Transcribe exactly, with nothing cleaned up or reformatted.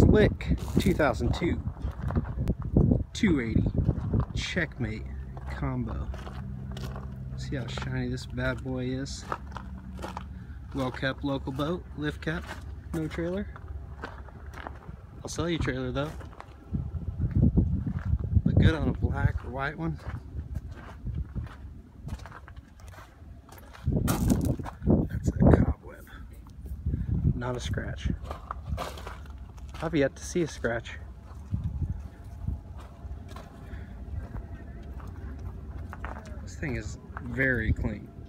Slick two thousand two two eighty Checkmate combo. See how shiny this bad boy is. Well kept local boat, lift cap, no trailer. I'll sell you a trailer though. Look good on a black or white one. That's a cobweb, not a scratch. I've yet to see a scratch. This thing is very clean.